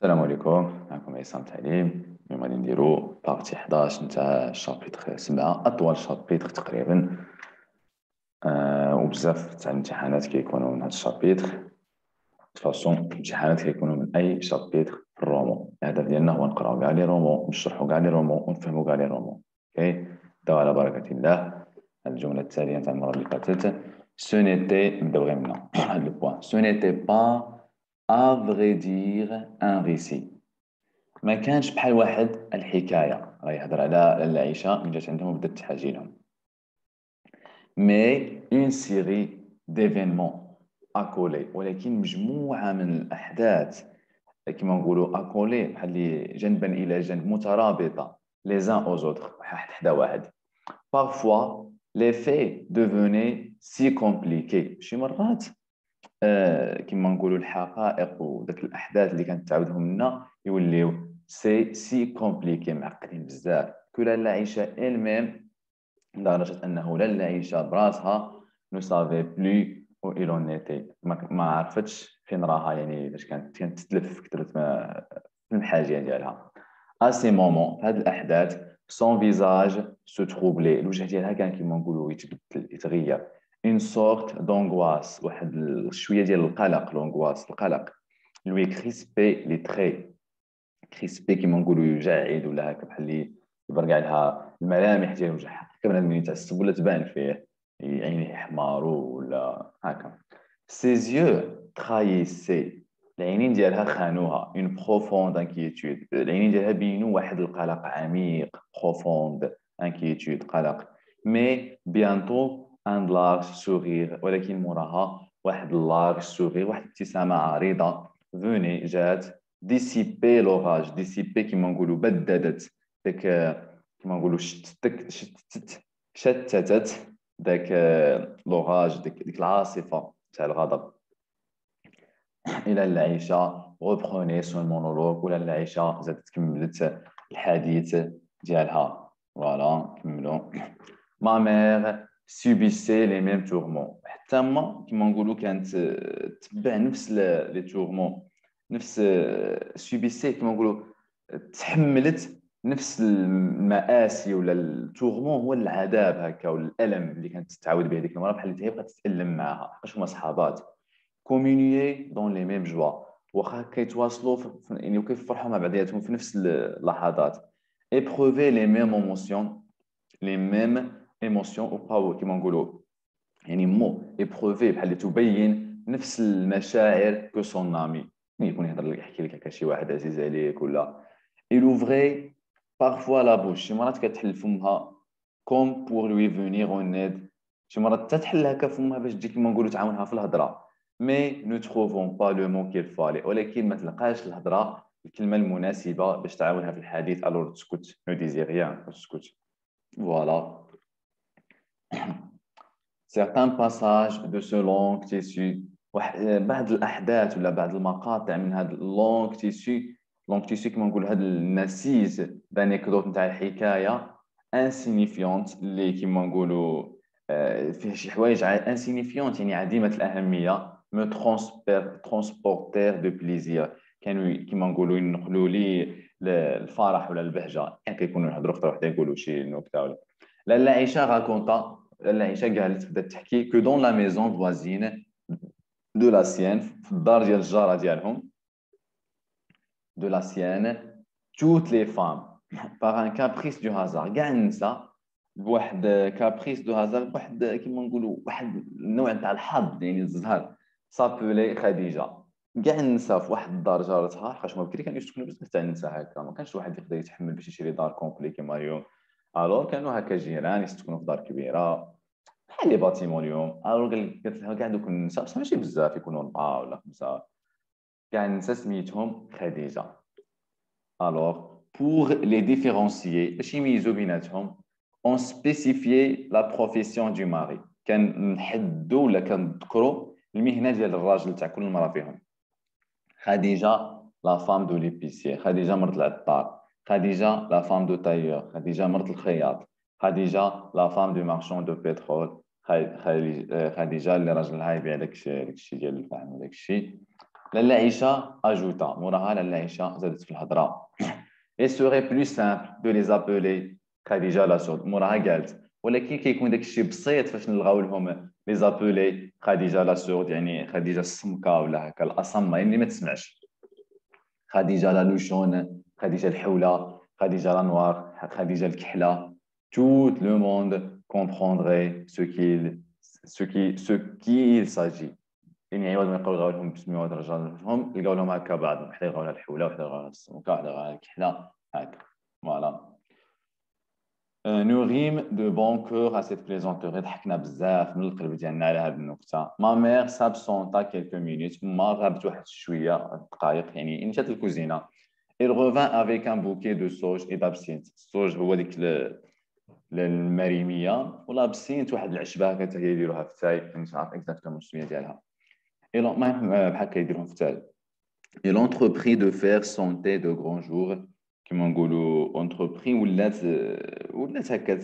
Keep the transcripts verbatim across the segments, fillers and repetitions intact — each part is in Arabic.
السلام عليكم، معكم عصام تعليم. اليوم غادي نديرو بارتي حداش نتاع شابيتر سبعة، أطول شابيتر تقريبا. آه وبزاف تاع الامتحانات كيكونوا من هاد الشابيتر. فاصون الامتحانات كيكونوا من أي شابيتر في الرومون. الهدف ديالنا هو نقراو كاع لي رومون، نشرحو كاع لي رومون، ونفهمو كاع لي رومون. اوكي، نبداو على بركة الله. هاد الجملة التالية نتاع المرة اللي فاتت، سو نيتي، نبداو غير منا هاد لو بوان. سو نيتي با à vrai dire un récit. ما كانش بحال واحد الحكايه، راه يهضر على لاله عائشه من جات عندهم وبدات تحاجي لهم. مي اون سيري ديفينمون اكولي، ولكن مجموعه من الاحداث كما نقولوا اكولي، بحال اللي جنبا الى جنب، مترابطه، لي زان او زوتر، واحد حدا واحد. بارفوا لي في ديفوني سي كومبليكي، شي مرات آه كما نقولوا الحقائق وداك الاحداث اللي كانت تعاودهم لنا يوليو سي سي كومبليكي، معقدين بزاف. كو لاله عائشه ال ميم، لدرجه انه لاله عائشه براسها نو سافي بلو و ايلون نيتي، ما, ما عرفتش فين راها، يعني فاش كانت كانت تتلف كثرت في المحاجيه ديالها. ا سي مومون، في هذه الاحداث، سون فيزاج سو تروبلي، الوجه ديالها كان كما نقولوا يتبدل، يتغير. une sorte d'angoisse، واحد شويه ديال القلق، لونغواس، القلق. لوي كريسبي لي تري، كريسبي كيما نقولوا يجعد، ولا هكا بحال اللي يبرقع لها الملامح ديال الوجه، هكا بنادم يتعصب ولا تبان فيه عينيه حمارو ولا هكا. سيزيو ترايسي، العينين ديالها خانوها. اون بروفوند انكيتود، العينين ديالها بينوا واحد القلق عميق. بروفوند انكيتود، قلق. مي بيانتو ان لارج سورير، ولكن موراها واحد لارج سورير، واحد الابتسامه عريضه. فوني، جات. ديسيبي لوراج، ديسيبي كيما نقولوا بددت داك، كيما نقولوا شتتك، شتتت، شتتت داك لوراج، ديك ديك العاصفه تاع الغضب. الى العيشه غوبخوني سون مونولوج، ولا العيشه زادت كملت الحديث ديالها. فوالا كملوا. ما مير سوبيسي لي ميم تورمون، حتى ما كيما نقولوا كانت تبع نفس لي تورمون، نفس سوبيسي كيما نقولوا تحملت نفس المآسي، ولا التورمون هو العذاب هكا، ولا الالم اللي كانت تتعود به ديك المراه، بحال اللي تبقى تتالم معاها، حقاش هما صحابات. كومونيي دون لي ميم جوا، واخا كيتواصلوا يعني وكيفرحوا مع بعضياتهم في نفس اللحظات. ايبروفي لي ميم ايموسيون، لي ميم ايموسيون، وبقاو كيما نقولوا يعني مو ايبروفي، بحال اللي تبين نفس المشاعر كو سون امي، يكون يهضر لك، يحكي لك هكا شي واحد عزيز عليك، ولا يلوفغي بارفوا لا بوش، شي مرات كتحل فمها كوم بور لوي فونيغ اون ايد، شي مرات تتحل هكا فمها باش تجي كيما نقولوا تعاونها في الهضره. مي نو تروفون با لو مون كيل فالي، ولكن ما تلقاش الهضره، الكلمه المناسبه باش تعاونها في الحديث. الور تسكت، نو ديزي ريان، تسكت. فوالا. certains passages de ce long tissu، بعض الأحداث ولا بعض المقاطع من هذا اللونغ تيسي، لونغ تيسي كما نقول هذا النسيج دانيكدوت نتاع الحكاية، انسينيفيونت، اللي كما نقولوا فيه شي حوايج انسينيفيونت يعني عديمة الأهمية. مو ترونسبير ترونسبورتير دو بليزير، كانوا كما نقولوا ينقلوا لي الفرح ولا البهجة، يعني كيكونوا يهضروا خطره وحده يقولوا شي نكتة ولا. لاله عائشة راكونتا، لاله عائشة قالت، بدات تحكي كو دون لا ميزون فوازين دو لا سيان، في الدار ديال الجاره ديالهم، دو لا سيان، توت لي فام باغ ان كابريس دو هازار، كاع النساء بواحد كابريس دو هازار، بواحد كيما نقولوا واحد النوع تاع الحظ يعني الزهر، سابولي خديجه. كاع النساء في واحد الدار جارتها، حقاش ما بكري كانوا يسكنوا بزاف تاع النساء هكا، ما كانش واحد يقدر يتحمل باش يشري دار كومبلي كيما اليوم. الور كانوا هكا جيران يسكنوا في دار كبيره بحال لي باتيمون اليوم. الور قالت لها كاع دوك النساء، بصح ماشي بزاف، يكونوا اربعه ولا خمسه، كاع النساء سميتهم خديجه. الور pour les différencier، باش يميزوا بيناتهم، on spécifié la profession du mari، كنحدوا ولا كنذكروا المهنه ديال الراجل تاع كل مرة فيهم. خديجه لا فام دو ليبيسيي، خديجه مرت العطار. خديجه لا فام دو تايور، خديجه مرت الخياط. خديجه لا فام دو مارشون دو بترول، خديجه اللي راجلها يبيع داك الشيء داك الشيء ديال الفحم وداك الشيء. لاله عائشه اجوتا موراها لاله عائشه زادت في الهضره. et serait plus simple de les appeler خديجه لا سود موراها قالت. ولكن كيكون داك الشيء بسيط فاش نلغاو لهم لي زابولي خديجه لا سود يعني خديجه السمكه ولا هكا الاصمه يعني ما تسمعش. خديجه لا لوشون خديجه الحوله خديجه لا نوار خديجه الكحله. tout le monde comprendrait ce qu'il ce qui ce qui il s'agit. يعني عوض ما يقولوا لهم بسمي وهاد الرجال لهم يلقاو لهم هكا بعض وحده يلقاو لها الحوله وحده يلقاو لها السمكه وحده يلقاو لها الكحله هكا فوالا. Nous rime de bon cœur à cette plaisanterie. ضحكنا بزاف من القلب ديالنا على هذه النكته. ما مير s'absenta quelques minutes ما غابت واحد شويه دقائق يعني مشات الكوزينه. Il revint avec un bouquet de sauge et d'absinthe. السوج هو ديك المريميه والابسينت واحد العشبه هكا هي يديروها في التاي مش عارف اكزاكتومون السميه ديالها. المهم بحال هكا يديروهم في التاي. Il entreprit de faire senter de grands jours. كيما نقولوا اونتربري ولات ولات هكا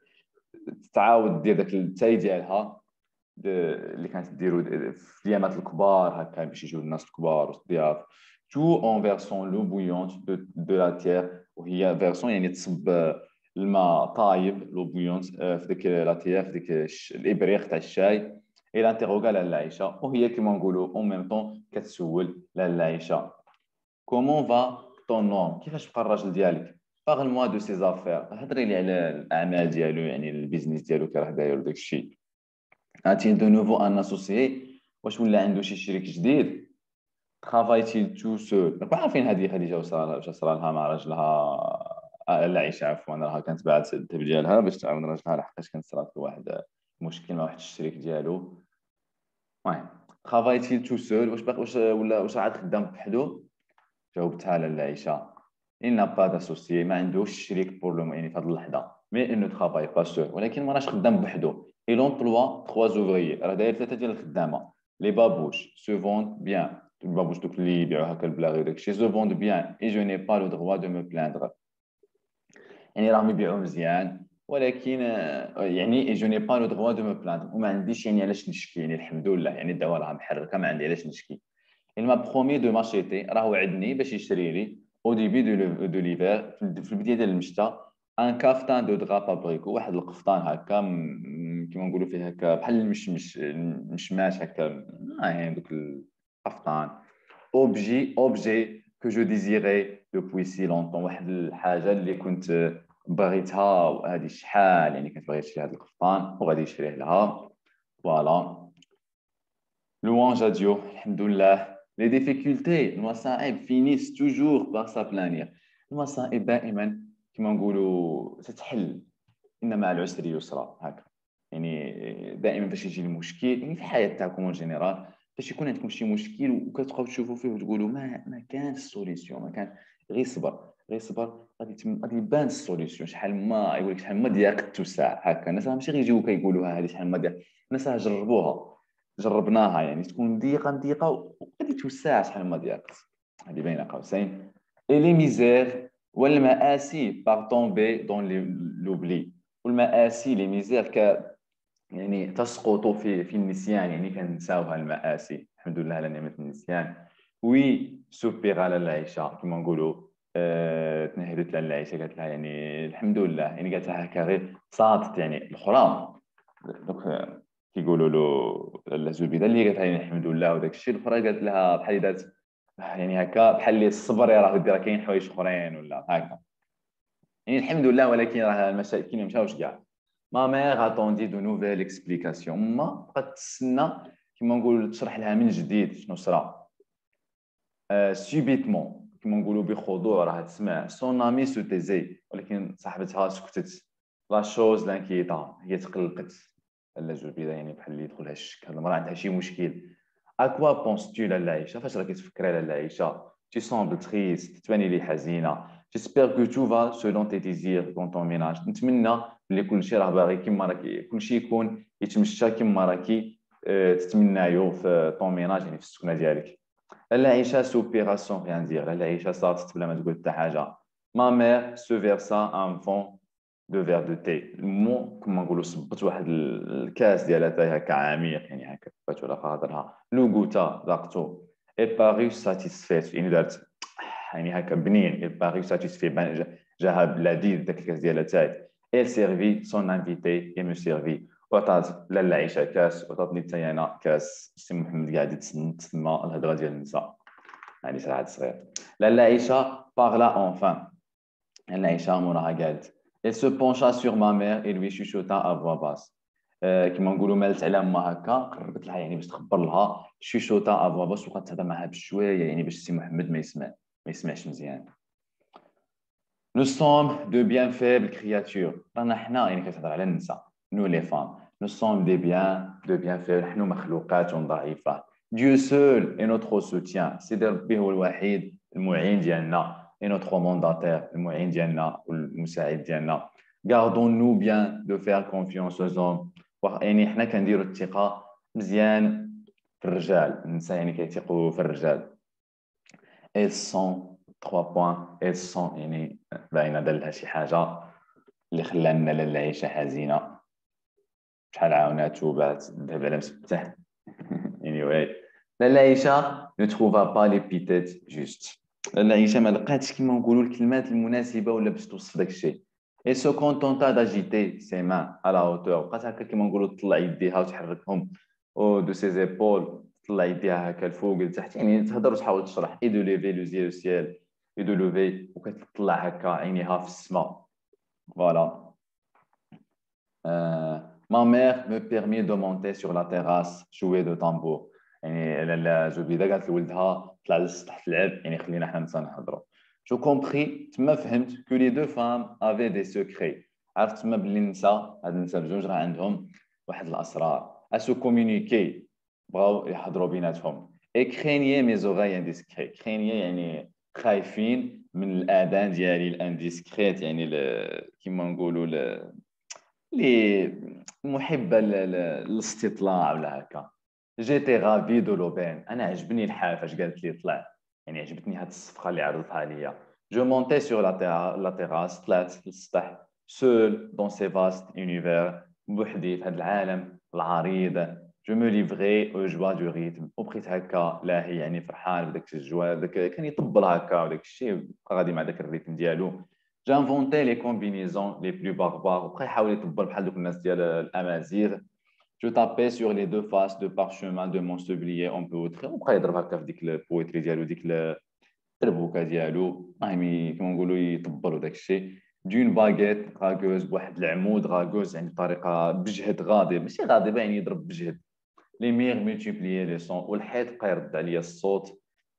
تتعاود دير داك التاي ديالها اللي كانت ديرو في اليامات الكبار هكا باش يجيو الناس الكبار والضياف. تو اون فيرسون لو بويونت دو لا تير وهي فيرسون يعني تصب الماء طايب لو بويونت في ديك لا تير في ديك الابريق تاع الشاي. الى انتروغا لاله عائشه وهي كيما نقولوا اون ميم طون كتسول لاله عائشه كومون فا طون نورم كيفاش بقى الراجل ديالك باغ موا دو سي زافير هضري لي على الاعمال ديالو يعني البيزنس ديالو كي راه داير داك الشيء. اتين دو نوفو ان اسوسيي واش ولا عنده شي شريك جديد. ترافايتيل تو سول ما عارفين هذه خديجه واش صرا لها مع راجلها لا عيشه عفوا راها كانت باعت الذهب ديالها باش تعاون راجلها لحقاش كانت صرات له واحد مشكل مع واحد الشريك ديالو. المهم ترافايتيل تو سول واش باقي واش ولا واش عاد خدام بحدو. جاوبتها لاله عائشه il n'a pas d'associé ما عندوش شريك بور لو يعني في هذه اللحظه مي il ne travaille pas seul ولكن ما راش خدام بحدو. il emploie trois ouvriers راه داير ثلاثه ديال الخدامه. les babouches se vendent bien البابوش دوك اللي يبيعوا هكا البلاغي وداك الشيء se vendent bien et je n'ai pas le droit de me plaindre يعني راهم يبيعوا مزيان ولكن يعني جو ني با لو دروا دو مو بلاندر وما عنديش يعني علاش نشكي يعني الحمد لله يعني الدواء راه محركه ما عندي علاش نشكي. il m'a promis de m'acheter راه وعدني باش يشري لي au début de de l'hiver في البدايه ديال الشتاء ان كافتان دو درا فابريكو واحد القفطان هكا كيما نقولوا فيه هكا بحال المشمش المشماش هكا يعني دوك القفطان. اوبجي اوبجي كو جو ديزيري دوبوي سي لونطون واحد الحاجه اللي كنت بغيتها وهذه شحال يعني كنت بغيت نشري هذا القفطان وغادي نشريه لها فوالا. لوانج اديو الحمد لله. لي ديفيكولتي المصاعب فينيس توجور بار سابلانير المصائب دائما كما نقولوا تتحل ان مع العسر يسرا هكا يعني دائما فاش يجي المشكل يعني في الحياه تاعكم اون جينيرال فاش يكون عندكم شي مشكل وكتبقاو تشوفوا فيه وتقولوا ما ما كانش سوليسيون ما كان غير صبر غير صبر غادي غادي يبان السوليسيون شحال ما يقول لك شحال ما ديال الساعه هكا الناس ماشي غير يجيو كيقولوها هذه شحال ما ديال الناس راه جربوها جربناها يعني تكون ضيقه ضيقه وغادي توسع شحال ما ديال هذه باينه قوسين. اي لي ميزير والمآسي بار تومبي دون لوبلي والمآسي لي ميزير ك يعني تسقط في في النسيان يعني كنساوها المآسي الحمد لله على نعمة النسيان. وي سوبير على العيشة كما نقولوا أه تنهدت على العيشة قالت لها يعني الحمد لله يعني قالت لها هكا غير صادت يعني الأخرى دوك كيقولوا له الزبيدة اللي قالت لها يعني الحمد لله وداك الشيء الأخرى قالت لها بحال دات يعني هكا بحال اللي الصبر راه دير كاين حوايج اخرين ولا هكا يعني الحمد لله ولكن راه المشاكل ما مشاوش كاع. ما مير اتوندي دو نوفيل اكسبليكاسيون ما بقات تسنى كيما نقول تشرح لها من جديد شنو صرا. أه سوبيتمون كيما نقولوا بخضوع راه تسمع سون امي سو تيزي ولكن صاحبتها سكتت. لا شوز لانكيتا هي تقلقت لا جوبيده يعني بحال اللي يدخلها الشك هاد المراه عندها شي مشكل. اكوا بونستو لاله عائشه فاش راكي تفكري لاله عائشه تي سومبل تريست تباني لي حزينه. جيسبر كو تو فا سولون تي ديزير كون طون ميناج نتمنى بلي كلشي راه باغي كيما راكي كلشي يكون يتمشى كيما راكي اه تتمنايو في طون ميناج يعني في السكنه ديالك. لاله عائشه سوبيرا سون ريان دير لاله عائشه صارت بلا ما تقول حتى حاجه. ما مير سو فيرسا ان فون دو فير دو تي المو كما نقولوا صبت واحد الكاس ديال اتاي هكا عميق يعني هكا فات ولا خاطرها لو غوتا ذاقتو. elle parut satisfaite يعني دارت يعني هكا بنين elle parut satisfaite جاها لذيذ داك الكاس ديالها تاعي elle servit son invité et me servit وعطات لاله عيشه كاس وعطاتني حتى انا كاس السي محمد قاعد يتسنى تسمى الهضره ديال النساء يعني صراحه صغير لاله عيشه parla enfin لاله عيشه موراها قالت elle se pencha sur ma mère et lui chuchota à voix basse كيما نقولوا مالت على ما هكا قربت لها يعني باش تخبر لها شيشوطه افوا باش وقت تهضر معها بشويه يعني باش السي محمد ما يسمع ما يسمعش مزيان. Nous sommes de bien faibles créatures. رانا حنا يعني كتهضر على النساء. Nous les femmes. Nous sommes des biens de bien faibles. نحن مخلوقات ضعيفة. Dieu seul est notre soutien. سيدي ربي هو الوحيد المعين ديالنا. Et notre mandataire المعين ديالنا والمساعد ديالنا. Gardons-nous bien de faire confiance aux hommes. يعني حنا كنديروا الثقة مزيان في الرجال. النساء يعني كيثيقوا في الرجال. Elles sont trois points. Elles sont يعني باينه دار لها شي حاجه اللي خلانا لاله عيشه حزينه شحال عاونات وبات ذهب على مسبته anyway لاله عيشه ne trouva pas l'épithète juste لاله عيشه ما لقاتش كيما نقولوا الكلمات المناسبه ولا باش توصف داك الشيء et se contenta d'agiter ses mains à la hauteur بقات هكا كيما نقولوا تطلع يديها وتحركهم او دو سي زيبول تطلع يديها هكا الفوق لتحت يعني تهضر وتحاول تشرح اي دو ليفي لو زيل سيال اي دو لوفي وكتطلع هكا عينيها في السماء فوالا. ما مير مو بيرمي دو مونتي سور لا تيراس جوي دو طامبور يعني لاله زبيده قالت لولدها طلع للسطح تلعب يعني خلينا حنا نتا نهضروا. جو كومبري تما فهمت كو لي دو فام افي دي سوكري عرفت تما بلي النساء هاد النساء بجوج راه عندهم واحد الاسرار اسو كومونيكي بغاو يحضروا بيناتهم اي كرينيي مي زوغاي انديسكري كرينيي يعني خايفين من الاذان ديالي الانديسكريت يعني كيما نقولوا لي محبه للاستطلاع ولا هكا. جيتي غافي دو لوبين انا عجبني الحال فاش قالت لي طلع يعني عجبتني هاد الصفقه اللي عرضتها ليا. جو مونتي سور لا تيراس طلعت للسطح سول دون سي فاست يونيفير بوحدي في هذا العالم العريض. جو مو ليفغي او جوا دو ريتم وبقيت هكا لاهي يعني فرحان بداك الجوا داك كان يطبل هكا وداك الشيء غادي مع داك الريتم ديالو. جانفونتي لي كومبينيزون لي بلو باربار وبقى يحاول يطبل بحال دوك الناس ديال الامازيغ. جو تابي سور لي دو فاس دو بارشومان دو مون سوبليي اون بوتري وبقى يضرب هكا في ديك البويتري ديالو ديك التربوكه ديالو المهم كيما نقولوا يطبلوا داك الشيء. دون باغيت غاكوز بواحد العمود غاكوز يعني بطريقه بجهد غاضب ماشي غاضبه يعني يضرب بجهد. لي ميغ ملتيبليي لي سون والحيط بقى يرد عليا الصوت.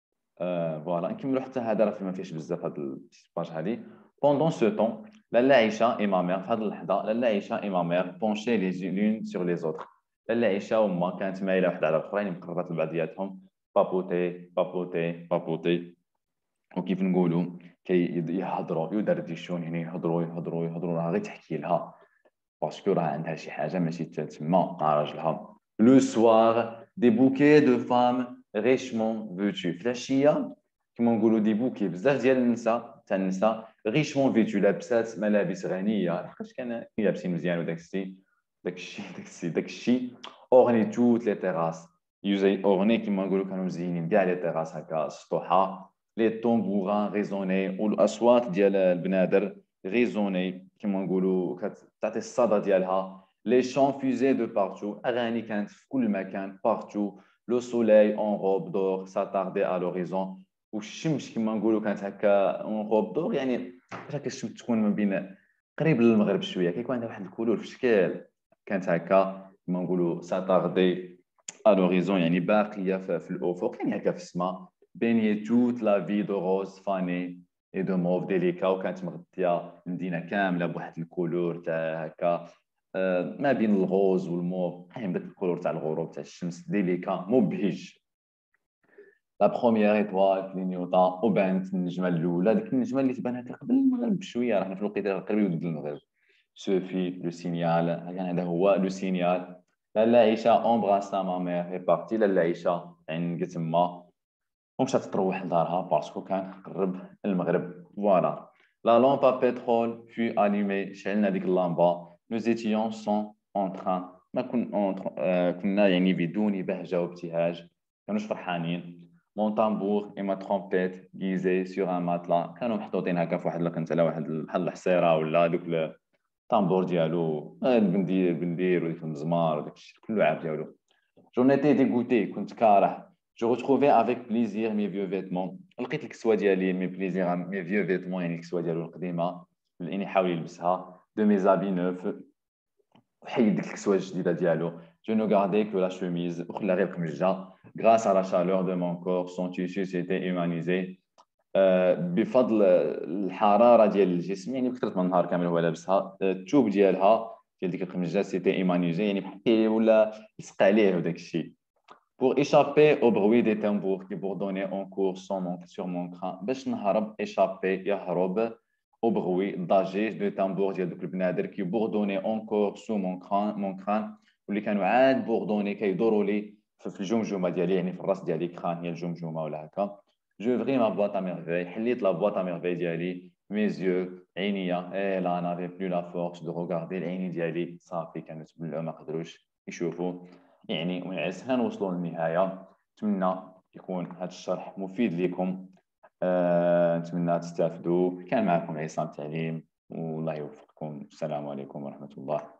فوالا نكملوا حتى هذا راه ما فيهش بزاف هاد الباج هادي. Pendant ce temps, لاله عيشه et ma mère في هذه اللحظه لاله عيشه et ma mère penchaient les l'une sur les autres. لاله عيشه وما كانت مايله واحده على الاخرى يعني مقربات لبعضياتهم بابوتي بابوتي بابوتي وكيف نقولوا كيهضروا يدردشون يعني يهضروا يهضروا يهضروا راه غير تحكي لها باسكو راه عندها شي حاجه ماشي تما مع راجلها. لو سوار دي بوكي دو فام ريشمون فوتو في العشيه كيما نقولوا دي بوكي بزاف ديال النساء تاع النساء ريشمون فيتو لابسات ملابس غنيه لحقاش كان لابسين مزيان وداك الشيء داك الشيء داك الشيء داك الشيء اورني توت لي تيراس يوزي اورني كيما نقولوا كانوا مزينين كاع لي تيراس هكا سطوحه. لي طومبوران ريزوني والاصوات ديال البنادر ريزوني كيما نقولوا كتعطي الصدى ديالها. لي شون فيزي دو بارتو اغاني كانت في كل مكان بارتو. لو سوليي اون روب دور ساتاردي ا لوريزون والشمس كما نقولوا كانت هكا اون روب دور يعني فاش هكا الشمس تكون ما بين قريب للمغرب شويه كيكون عندها واحد الكولور في الشكل كانت هكا كما نقولوا ساتاردي ا لوريزون يعني باقيه في الافق يعني هكا في السماء. بيني توت لا في دو روز فاني اي دو موف ديليكا وكانت مغطيه المدينه كامله بواحد الكولور تاع هكا ما بين الغوز والموف يعني بداك الكولور تاع الغروب تاع الشمس ديليكا مبهج. لا بروميير ايطوال كلينيوطا وبانت النجمه الاولى ديك النجمه اللي تبان هكا قبل المغرب بشويه رانا في الوقيته قريب ضد المغرب. سوفي لو سينيال كان هذا هو لو سينيال. لاله عيشه امبراسا ما مير هي بارتي لاله عيشه يعني تما ومشات تروح لدارها باسكو كان قرب المغرب فوالا. لا لامبا بترول في اليمي شعلنا ديك اللامبا. نو زيتيون سون اون تران ما كن كنا يعني بدون بهجه وابتهاج كانوش فرحانين. مون طامبور اي ما ترومبيت غيزي سور ان ماتلا، كانوا محطوطين هكا في واحد الكنت على واحد بحال الحصيره ولا دوك الطامبور ديالو، البندير البندير وديك المزمار وداك الشيء كله عارف ديالو. جون ايتي ديغوتي، كنت كاره. جو retrouvé avec plaisir mes vieux vêtements، لقيت الكسوه ديالي مي بليزير مي فيو فيتمون، يعني الكسوه ديالو القديمه اللي حاول يلبسها، دو مي زابي نوف، وحيد ديك الكسوه الجديده ديالو. جو نو غاردي كو لا شوميز، وخلى غير القمجه. غراس على شالور دو مون كور سون تيشو سيتي ايمانيزي، بفضل الحراره ديال الجسم، يعني بكثره من النهار كامل هو لابسها. الثوب ديالها ديال ديك القمجه سيتي ايمانيزي، يعني بحال ولا لصق عليه وداك الشيء. pour échapper au bruit des tambours qui bourdonnaient en cours sur mon, sur mon crâne. باش نهرب échapper يهرب au bruit ضجيج de tambours ديال دوك البنادر qui bourdonnaient encore sous mon crâne mon crâne، واللي كانوا عاد بوردوني كيدوروا لي في الجمجمه ديالي، يعني في الراس ديالي. كران هي الجمجمه ولا هكا. جو فغي ما بواط ا ميرفي، حليت لا بواط ا ميرفي ديالي. ميزيو عينيا اي لا نافي بلو لا فورس دو روغاردي، العيني ديالي صافي كانوا تبلعوا ما قدروش يشوفوا يعني. ونعس نوصلوا للنهايه. نتمنى يكون هذا الشرح مفيد لكم، أه نتمنى تستافدوا. كان معكم عصام تعليم، والله يوفقكم. السلام عليكم ورحمه الله.